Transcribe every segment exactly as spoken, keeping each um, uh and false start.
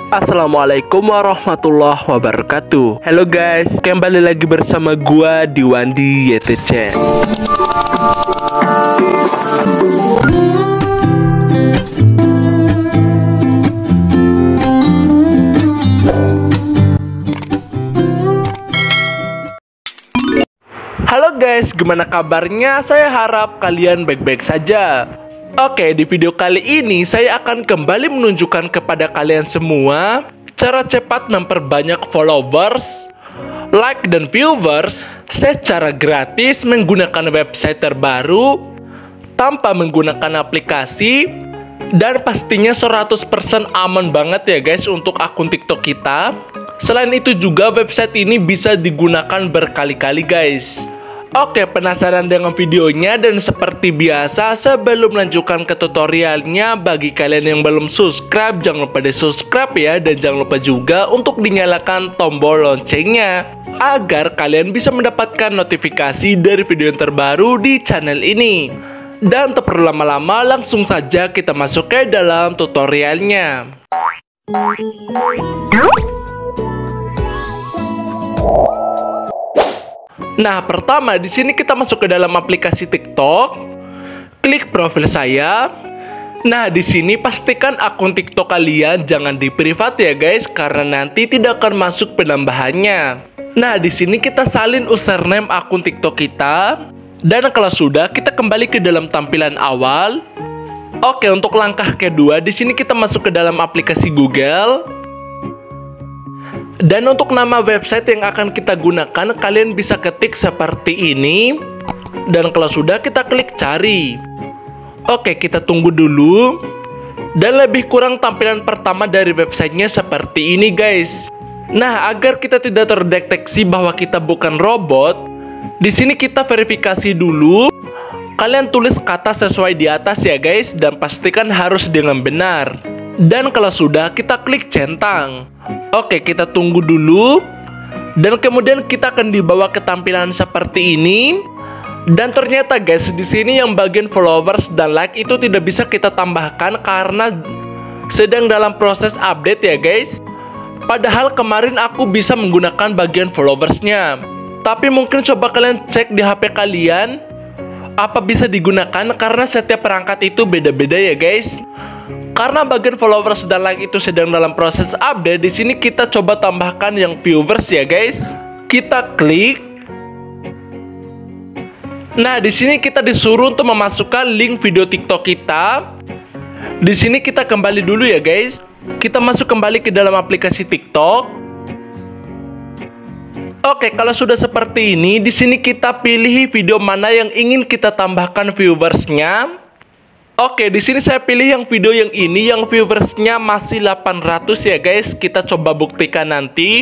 Assalamualaikum warahmatullahi wabarakatuh. Halo guys, kembali lagi bersama gua di Wandi Y T C. Halo guys, gimana kabarnya? Saya harap kalian baik-baik saja. Oke, di video kali ini saya akan kembali menunjukkan kepada kalian semua cara cepat memperbanyak followers, like, dan viewers secara gratis menggunakan website terbaru tanpa menggunakan aplikasi, dan pastinya seratus persen aman banget ya guys untuk akun TikTok kita. Selain itu juga website ini bisa digunakan berkali-kali guys. Oke, penasaran dengan videonya? Dan seperti biasa, sebelum melanjutkan ke tutorialnya, bagi kalian yang belum subscribe, jangan lupa di subscribe ya. Dan jangan lupa juga untuk dinyalakan tombol loncengnya, agar kalian bisa mendapatkan notifikasi dari video yang terbaru di channel ini. Dan tak perlu lama-lama, langsung saja kita masuk ke dalam tutorialnya. Nah, pertama di sini kita masuk ke dalam aplikasi TikTok. Klik profil saya. Nah, di sini pastikan akun TikTok kalian jangan di privat ya guys, karena nanti tidak akan masuk penambahannya. Nah, di sini kita salin username akun TikTok kita. Dan kalau sudah, kita kembali ke dalam tampilan awal. Oke, untuk langkah kedua di sini kita masuk ke dalam aplikasi Google. Dan untuk nama website yang akan kita gunakan, kalian bisa ketik seperti ini. Dan kalau sudah, kita klik cari. Oke, kita tunggu dulu. Dan lebih kurang tampilan pertama dari websitenya seperti ini guys. Nah, agar kita tidak terdeteksi bahwa kita bukan robot, di sini kita verifikasi dulu. Kalian tulis kata sesuai di atas ya guys, dan pastikan harus dengan benar. Dan kalau sudah, kita klik centang. Oke, kita tunggu dulu. Dan kemudian kita akan dibawa ke tampilan seperti ini. Dan ternyata guys, di sini yang bagian followers dan like itu tidak bisa kita tambahkan karena sedang dalam proses update ya guys. Padahal kemarin aku bisa menggunakan bagian followersnya. Tapi mungkin coba kalian cek di H P kalian apa bisa digunakan, karena setiap perangkat itu beda-beda ya guys. Karena bagian followers dan like itu sedang dalam proses update, di sini kita coba tambahkan yang viewers ya guys. Kita klik. Nah, di sini kita disuruh untuk memasukkan link video TikTok kita. Di sini kita kembali dulu ya guys. Kita masuk kembali ke dalam aplikasi TikTok. Oke, kalau sudah seperti ini, di sini kita pilih video mana yang ingin kita tambahkan viewersnya. Oke, di sini saya pilih yang video yang ini, yang viewersnya masih delapan ratus ya guys. Kita coba buktikan nanti.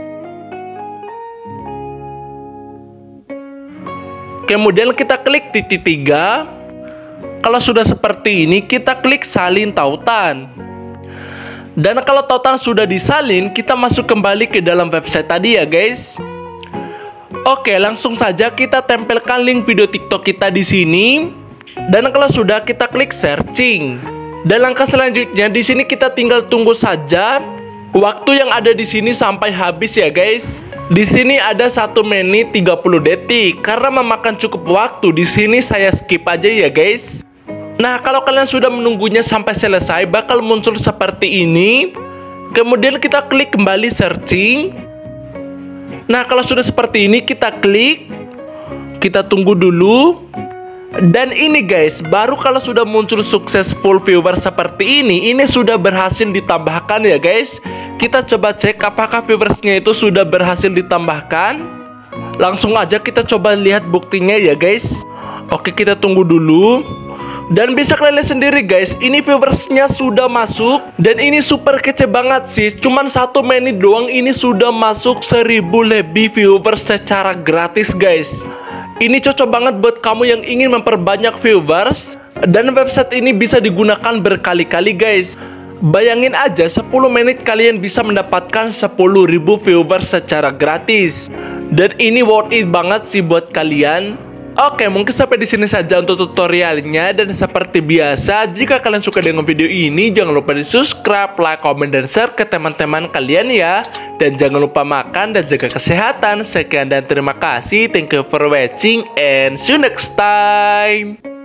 Kemudian kita klik titik tiga. Kalau sudah seperti ini, kita klik salin tautan. Dan kalau tautan sudah disalin, kita masuk kembali ke dalam website tadi ya guys. Oke, langsung saja kita tempelkan link video TikTok kita di sini. Dan kalau sudah, kita klik searching. Dan langkah selanjutnya di sini kita tinggal tunggu saja waktu yang ada di sini sampai habis ya guys. Di sini ada satu menit tiga puluh detik. Karena memakan cukup waktu, di sini saya skip aja ya guys. Nah, kalau kalian sudah menunggunya sampai selesai, bakal muncul seperti ini. Kemudian kita klik kembali searching. Nah, kalau sudah seperti ini, kita klik. Kita tunggu dulu. Dan ini guys, baru kalau sudah muncul successful viewer seperti ini, ini sudah berhasil ditambahkan ya guys. Kita coba cek apakah viewersnya itu sudah berhasil ditambahkan. Langsung aja kita coba lihat buktinya ya guys. Oke, kita tunggu dulu. Dan bisa kalian lihat sendiri guys, ini viewersnya sudah masuk. Dan ini super kece banget sih. Cuman satu menit doang ini sudah masuk seribu lebih viewers secara gratis guys. Ini cocok banget buat kamu yang ingin memperbanyak viewers. Dan website ini bisa digunakan berkali-kali guys. Bayangin aja, sepuluh menit kalian bisa mendapatkan sepuluh ribu viewers secara gratis. Dan ini worth it banget sih buat kalian. Oke, mungkin sampai di sini saja untuk tutorialnya. Dan seperti biasa, jika kalian suka dengan video ini, jangan lupa di subscribe, like, komen, dan share ke teman-teman kalian ya. Dan jangan lupa makan dan jaga kesehatan. Sekian dan terima kasih. Thank you for watching and see you next time.